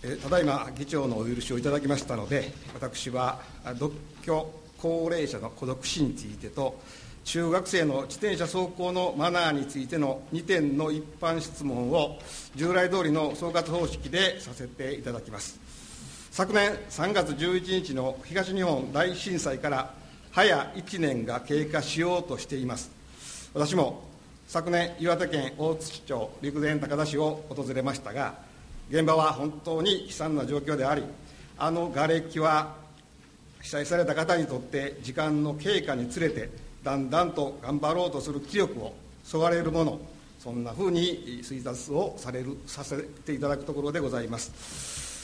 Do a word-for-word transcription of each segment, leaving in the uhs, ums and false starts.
ただいま議長のお許しをいただきましたので、私は独居高齢者の孤独死についてと、中学生の自転車走行のマナーについてのにてんの一般質問を従来通りの総括方式でさせていただきます。昨年さんがつじゅういちにちの東日本大震災から早いちねんが経過しようとしています。私も昨年、岩手県大槌町陸前高田市を訪れましたが、現場は本当に悲惨な状況であり、あの瓦礫は被災された方にとって時間の経過につれてだんだんと頑張ろうとする気力をそがれるもの、そんなふうに推察をされるさせていただくところでございます。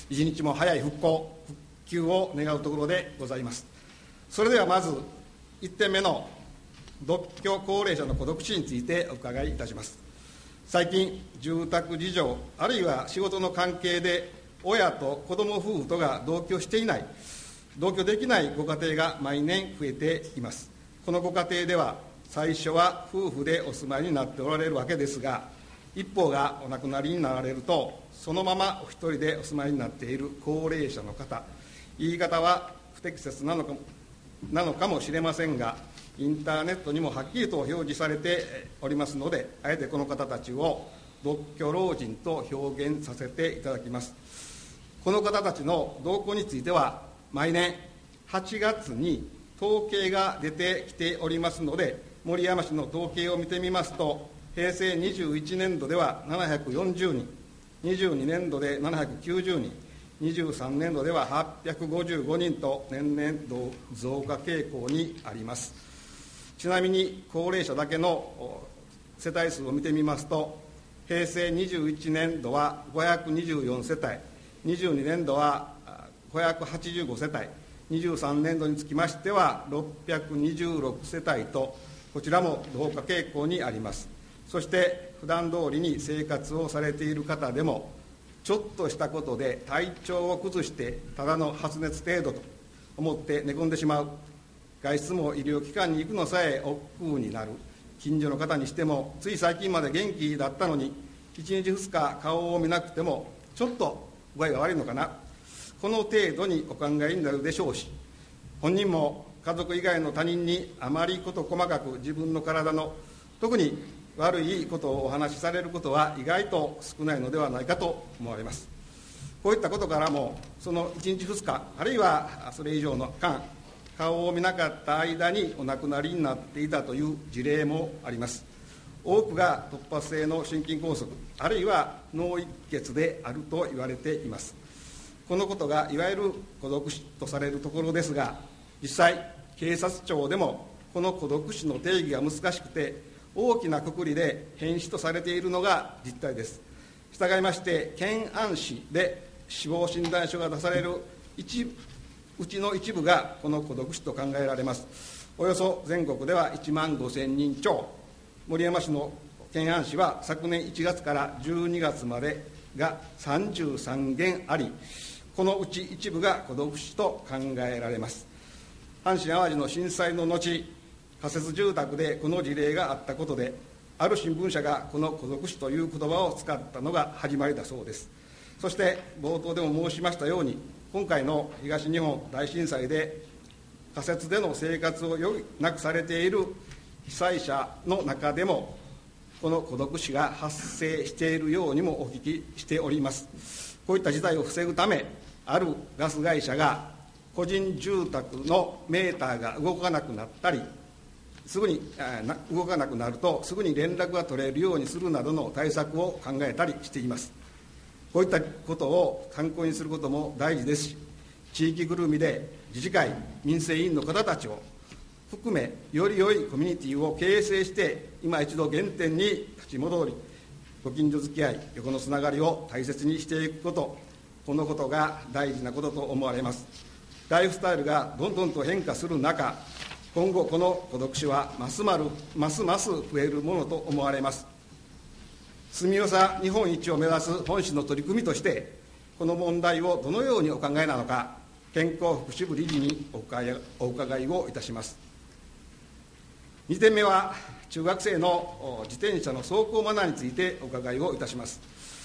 一日も早い復興復旧を願うところでございます。それではまずいってんめの独居高齢者の孤独死についてお伺いいたします。最近、住宅事情あるいは仕事の関係で親と子ども夫婦とが同居していない、同居できないご家庭が毎年増えています。このご家庭では最初は夫婦でお住まいになっておられるわけですが、一方がお亡くなりになられるとそのままお一人でお住まいになっている高齢者の方、言い方は不適切なのかもなのかもしれませんが、インターネットにもはっきりと表示されておりますので、あえてこの方たちを独居老人と表現させていただきます。この方たちの動向については毎年はちがつに統計が出てきておりますので、守山市の統計を見てみますと、平成にじゅういちねんどではななひゃくよんじゅうにん、にじゅうにねんどでななひゃくきゅうじゅうにん、にじゅうさんねんどでははっぴゃくごじゅうごにんと年々増加傾向にあります。ちなみに高齢者だけの世帯数を見てみますと、平成にじゅういちねんどはごひゃくにじゅうよんせたい、にじゅうにねんどはごひゃくはちじゅうごせたい、にじゅうさんねんどにつきましてはろっぴゃくにじゅうろくせたいと、こちらも増加傾向にあります。そして普段通りに生活をされている方でも、ちょっとしたことで体調を崩してただの発熱程度と思って寝込んでしまう、外出も医療機関に行くのさえ億劫になる、近所の方にしてもつい最近まで元気だったのにいちにちふつか顔を見なくてもちょっと具合が悪いのかな、この程度にお考えになるでしょうし、本人も家族以外の他人にあまりこと細かく自分の体の特に悪いことをお話しされることは意外と少ないのではないかと思われます。こういったことからも、そのいちにちふつかあるいはそれ以上の間、顔を見なかった間にお亡くなりになっていたという事例もあります。多くが突発性の心筋梗塞あるいは脳一血であると言われています。このことがいわゆる孤独死とされるところですが、実際警察庁でもこの孤独死の定義が難しくて、大きな括りで変死とされているのが実態です。したがいまして検案紙で死亡診断書が出される一うちの一部がこの孤独死と考えられます。およそ全国ではいちまんごせんにん超、守山市の検案紙は昨年いちがつからじゅうにがつまでがさんじゅうさんげんあり、このうち一部が孤独死と考えられます。阪神・淡路の震災の後、仮設住宅でこの事例があったことで、ある新聞社がこの孤独死という言葉を使ったのが始まりだそうです。そして冒頭でも申しましたように、今回の東日本大震災で仮設での生活を余儀なくされている被災者の中でも、この孤独死が発生しているようにもお聞きしております。こういった事態を防ぐため、あるガス会社が個人住宅のメーターが動かなくなったり、すぐに動かなくなるとすぐに連絡が取れるようにするなどの対策を考えたりしています。こういったことを参考にすることも大事ですし、地域ぐるみで自治会、民生委員の方たちを含め、より良いコミュニティを形成して、今一度原点に立ち戻り、ご近所付き合い、横のつながりを大切にしていくこと、このことが大事なことと思われます。ライフスタイルがどんどんと変化する中、今後この孤独死はますまるますます増えるものと思われます。住みよさ日本一を目指す本市の取り組みとして、この問題をどのようにお考えなのか、健康福祉部理事にお伺いをいたします。にてんめは中学生の自転車の走行マナーについてお伺いをいたします。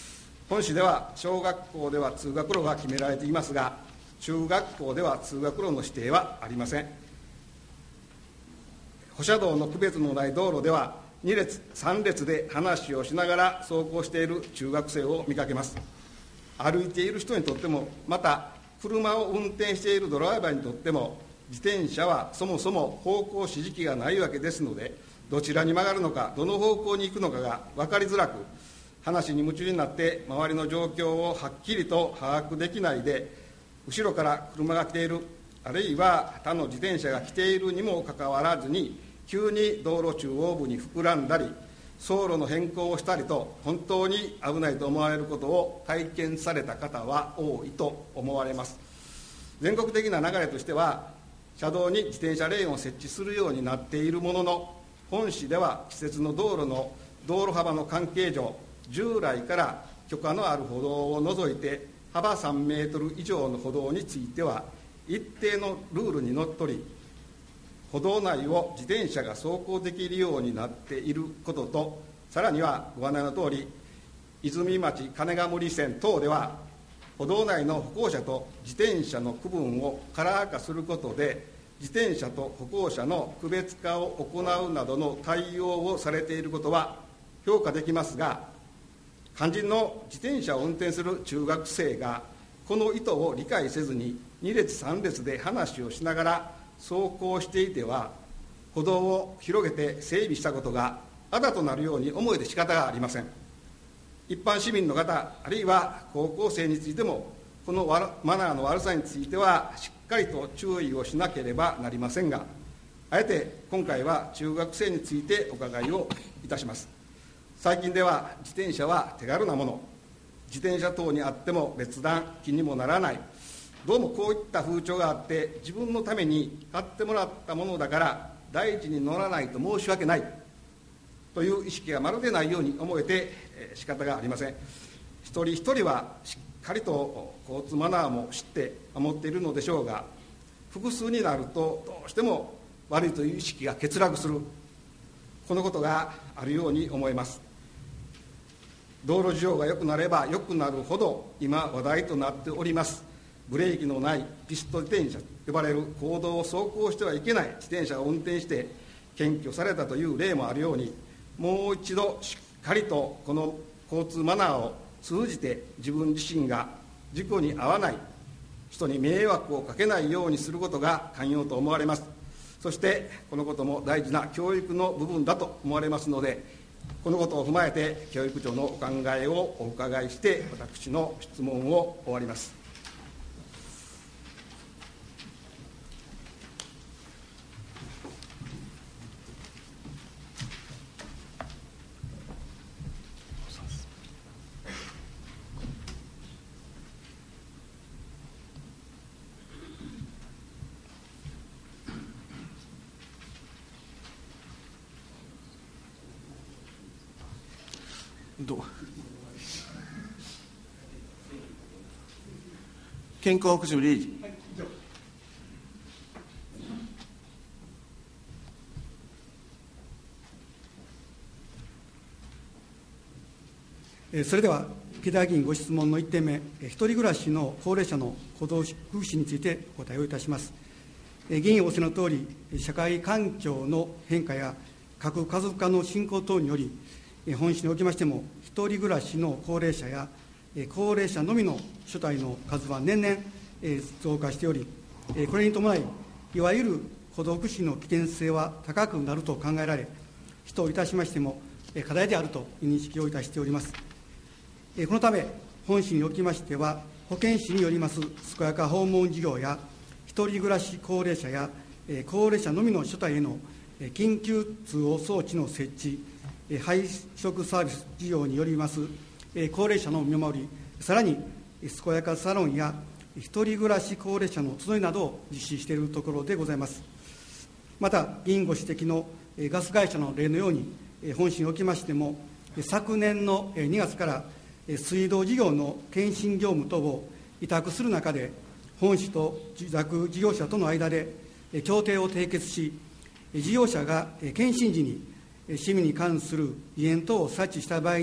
本市では小学校では通学路が決められていますが、中学校では通学路の指定はありません。歩車道の区別のない道路ではに列さん列で話をしながら走行している中学生を見かけます。歩いている人にとっても、また車を運転しているドライバーにとっても、自転車はそもそも方向指示器がないわけですので、どちらに曲がるのか、どの方向に行くのかが分かりづらく、話に夢中になって周りの状況をはっきりと把握できないで、後ろから車が来ている、あるいは他の自転車が来ているにもかかわらずに、急に道路中央部に膨らんだり、走路の変更をしたりと、本当に危ないと思われることを体験された方は多いと思われます。全国的な流れとしては、車道に自転車レーンを設置するようになっているものの、本市では施設の道路の道路幅の関係上、従来から許可のある歩道を除いて、幅さんメートル以上の歩道については、一定のルールにのっとり、歩道内を自転車が走行できるようになっていることと、さらにはご案内のとおり、泉町金ヶ森線等では、歩道内の歩行者と自転車の区分をカラー化することで、自転車と歩行者の区別化を行うなどの対応をされていることは評価できますが、肝心の自転車を運転する中学生が、この意図を理解せずにに列さん列で話をしながら走行していては、歩道を広げて整備したことがあだとなるように思えて仕方がありません。一般市民の方、あるいは高校生についても、このマナーの悪さについてはしっかりと注意をしなければなりませんが、あえて今回は中学生についてお伺いをいたします。最近では自転車は手軽なもの、自転車等にあっても別段気にもならない、どうもこういった風潮があって、自分のために買ってもらったものだから大事に乗らないと申し訳ないという意識がまるでないように思えて仕方がありません。一人一人はしっかりと交通マナーも知って守っているのでしょうが、複数になるとどうしても悪いという意識が欠落する、このことがあるように思います。道路事情が良くなれば良くなるほど、今話題となっておりますブレーキのないピスト自転車と呼ばれる公道を走行してはいけない自転車を運転して検挙されたという例もあるように、もう一度しっかりとこの交通マナーを通じて、自分自身が事故に遭わない、人に迷惑をかけないようにすることが肝要と思われます。そしてこのことも大事な教育の部分だと思われますので、このことを踏まえて教育長のお考えをお伺いして、私の質問を終わります。 どう健康福祉部理事。はい、 それでは池田議員ご質問のいってんめ、一人暮らしの高齢者の行動福祉についてお答えをいたします。議員仰せのとおり、社会環境の変化や核家族化の進行等により、本市におきましても、一人暮らしの高齢者や高齢者のみの所帯の数は年々増加しており、これに伴い、いわゆる孤独死の危険性は高くなると考えられ、市といたしましても、課題であると認識をいたしております。このため、本市におきましては、保健師によります健やか訪問事業や、一人暮らし高齢者や高齢者のみの所帯への緊急通報装置の設置、配食サービス事業によります高齢者の見守り、さらに健やかサロンや一人暮らし高齢者の集いなどを実施しているところでございます。また、議員ご指摘のガス会社の例のように、本市におきましても、昨年のにがつから水道事業の検診業務等を委託する中で、本市と受託事業者との間で協定を締結し、事業者が検診時に市民に関する異変等を察知した場合に、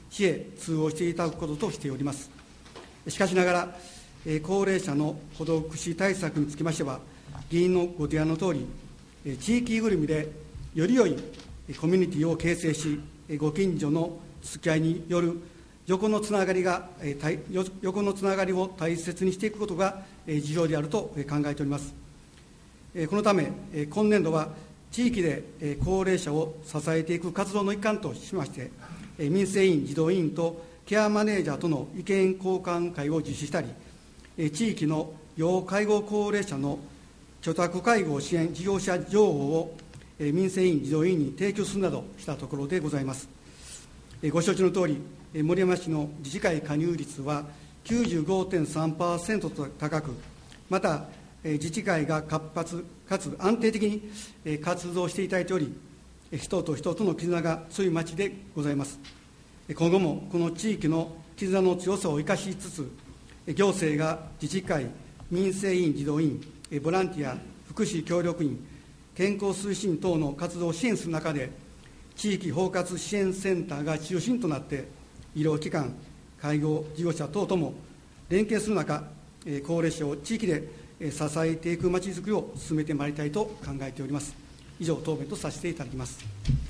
市へ通報していただくこととしております。しかしながら、高齢者の孤独死対策につきましては、議員のご提案のとおり、地域ぐるみでより良いコミュニティを形成し、ご近所の付き合いによる横のつながりが、横のつながりを大切にしていくことが重要であると考えております。このため、今年度は地域で高齢者を支えていく活動の一環としまして、民生委員、児童委員とケアマネージャーとの意見交換会を実施したり、地域の要介護高齢者の居宅介護支援事業者情報を民生委員、児童委員に提供するなどしたところでございます。ご承知のとおり、森山市の自治会加入率は きゅうじゅうごてんさんパーセント と高く、また自治会が活発かつ安定的に活動していただいており、人と人との絆が強い町でございます。今後もこの地域の絆の強さを生かしつつ、行政が自治会、民生委員、児童委員、ボランティア、福祉協力員、健康推進等の活動を支援する中で、地域包括支援センターが中心となって、医療機関、介護事業者等とも連携する中、高齢者を地域で支えていくまちづくりを進めてまいりたいと考えております。以上、答弁とさせていただきます。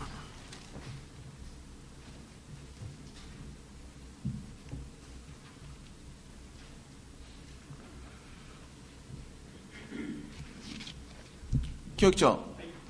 教育長。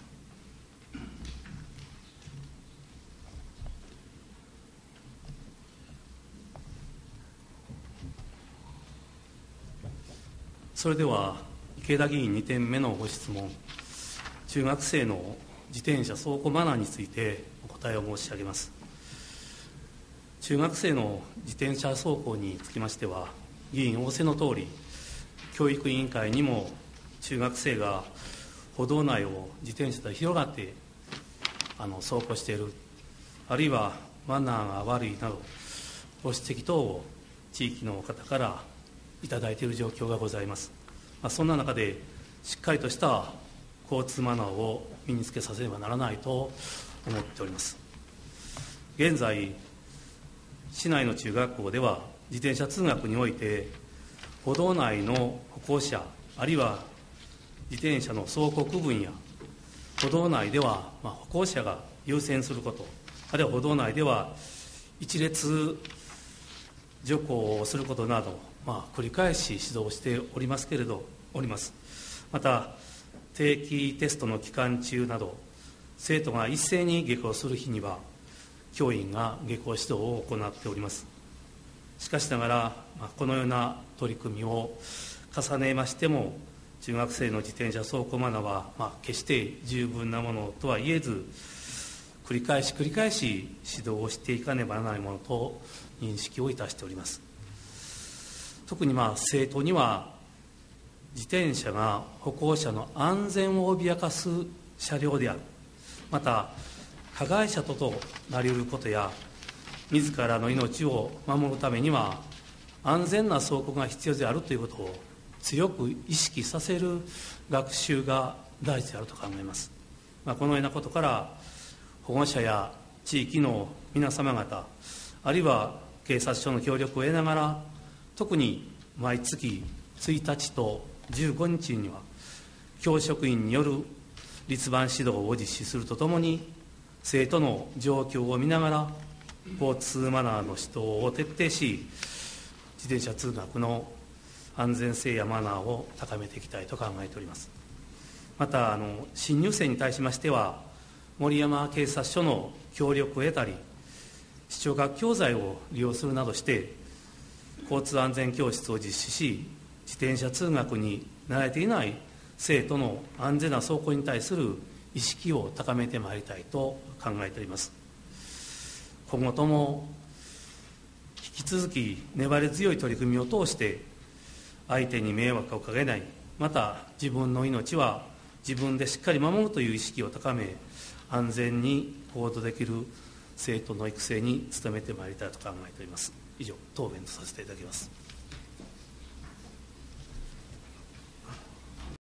それでは池田議員にてんめのご質問、中学生の自転車走行マナーについてお答えを申し上げます。中学生の自転車走行につきましては、議員仰せのとおり、教育委員会にも中学生が歩道内を自転車で広がってあの走行している、あるいはマナーが悪いなどご指摘等を地域の方からいただいている状況がございます。まあ、そんな中でしっかりとした交通マナーを身につけさせねばならないと思っております。現在、市内の中学校では自転車通学において歩道内の歩行者、あるいは自転車の走行区分や歩道内ではまあ歩行者が優先すること、あるいは歩道内では一列徐行をすることなど、まあ、繰り返し指導しておりますけれどおります。また定期テストの期間中など、生徒が一斉に下校する日には教員が下校指導を行っております。しかしながら、まあ、このような取り組みを重ねましても、中学生の自転車走行マナーは、まあ、決して十分なものとは言えず、繰り返し繰り返し指導をしていかねばならないものと認識をいたしております。特に、まあ、生徒には自転車が歩行者の安全を脅かす車両である、また加害者ととなり得ることや、自らの命を守るためには安全な走行が必要であるということを強く意識させる学習が大事であると考えます。まあ、このようなことから保護者や地域の皆様方、あるいは警察署の協力を得ながら、特に毎月ついたちとじゅうごにちには教職員による立番指導を実施するとともに、生徒の状況を見ながら交通マナーの指導を徹底し、自転車通学の安全性やマナーを高めていきたいと考えております。また、あの新入生に対しましては、森山警察署の協力を得たり、視聴覚教材を利用するなどして交通安全教室を実施し、自転車通学に慣れていない生徒の安全な走行に対する意識を高めてまいりたいと考えております。今後とも引き続き粘り強い取り組みを通して相手に迷惑をかけない、また自分の命は自分でしっかり守るという意識を高め、安全に行動できる生徒の育成に努めてまいりたいと考えております。以上、答弁とさせていただきます。